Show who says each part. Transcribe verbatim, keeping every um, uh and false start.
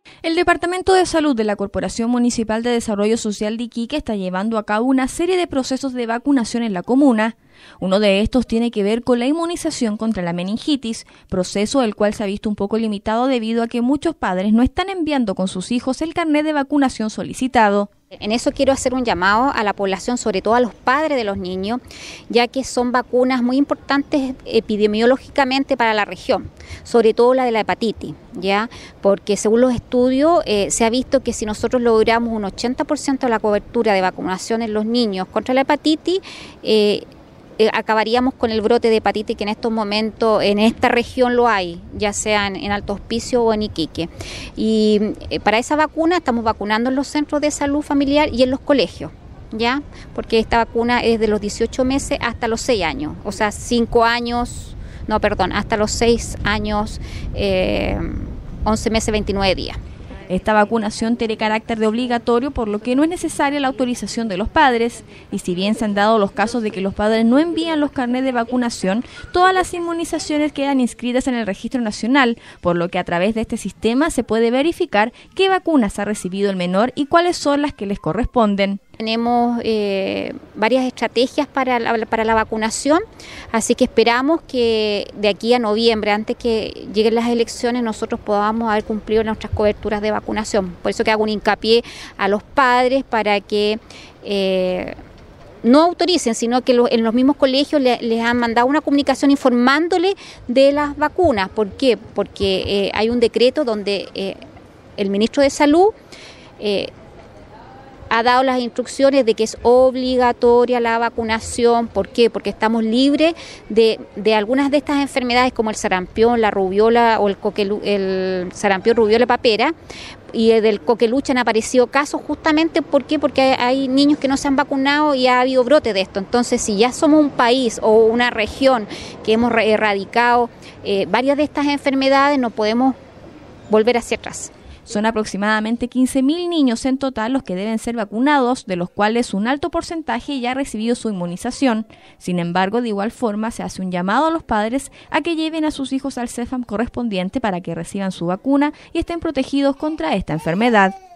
Speaker 1: El Departamento de Salud de la Corporación Municipal de Desarrollo Social de Iquique está llevando a cabo una serie de procesos de vacunación en la comuna. Uno de estos tiene que ver con la inmunización contra la meningitis, proceso el cual se ha visto un poco limitado debido a que muchos padres no están enviando con sus hijos el carnet de vacunación solicitado.
Speaker 2: En eso quiero hacer un llamado a la población, sobre todo a los padres de los niños, ya que son vacunas muy importantes epidemiológicamente para la región, sobre todo la de la hepatitis, ya, porque según los estudios eh, se ha visto que si nosotros logramos un ochenta por ciento de la cobertura de vacunación en los niños contra la hepatitis, eh, Eh, acabaríamos con el brote de hepatitis que en estos momentos en esta región lo hay, ya sea en, en Alto Hospicio o en Iquique. Y eh, para esa vacuna estamos vacunando en los centros de salud familiar y en los colegios, ¿ya? Porque esta vacuna es de los dieciocho meses hasta los seis años, o sea, cinco años, no, perdón, hasta los seis años, eh, once meses, veintinueve días.
Speaker 1: Esta vacunación tiene carácter de obligatorio, por lo que no es necesaria la autorización de los padres. Y si bien se han dado los casos de que los padres no envían los carnets de vacunación, todas las inmunizaciones quedan inscritas en el Registro Nacional, por lo que a través de este sistema se puede verificar qué vacunas ha recibido el menor y cuáles son las que les corresponden.
Speaker 2: Tenemos eh, varias estrategias para la, para la vacunación, así que esperamos que de aquí a noviembre, antes que lleguen las elecciones, nosotros podamos haber cumplido nuestras coberturas de vacunación. Por eso que hago un hincapié a los padres para que eh, no autoricen, sino que lo, en los mismos colegios le, les han mandado una comunicación informándole de las vacunas. ¿Por qué? Porque eh, hay un decreto donde eh, el ministro de Salud eh, ha dado las instrucciones de que es obligatoria la vacunación. ¿Por qué? Porque estamos libres de, de algunas de estas enfermedades como el sarampión, la rubiola o el, coquelu, el sarampión, rubiola, papera, y del coqueluche han aparecido casos justamente ¿por qué? Porque hay, hay niños que no se han vacunado y ha habido brote de esto. Entonces, si ya somos un país o una región que hemos erradicado eh, varias de estas enfermedades, no podemos volver hacia atrás.
Speaker 1: Son aproximadamente quince mil niños en total los que deben ser vacunados, de los cuales un alto porcentaje ya ha recibido su inmunización. Sin embargo, de igual forma se hace un llamado a los padres a que lleven a sus hijos al CEFAM correspondiente para que reciban su vacuna y estén protegidos contra esta enfermedad.